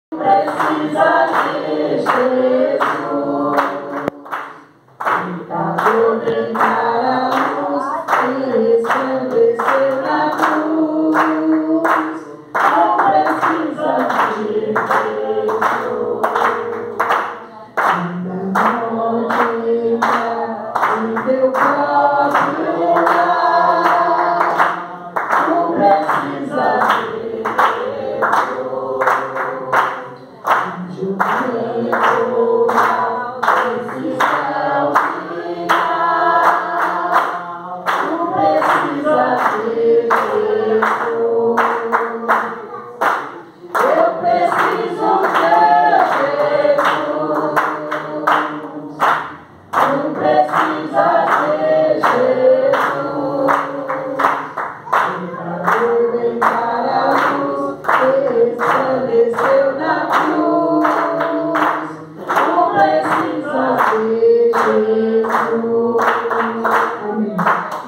Precisa de Jesus, pecador tentar a luz e resplandecer na cruz. Não precisa de Jesus, ainda pode entrar em teu próprio lar. Não precisa de Jesus. O tempo não precisa ao final, não precisa de Jesus. Eu preciso de Jesus, não precisa de Jesus. Pecador vem para a luz, resplandeceu na cruz. Não precisa de Jesus. Amém.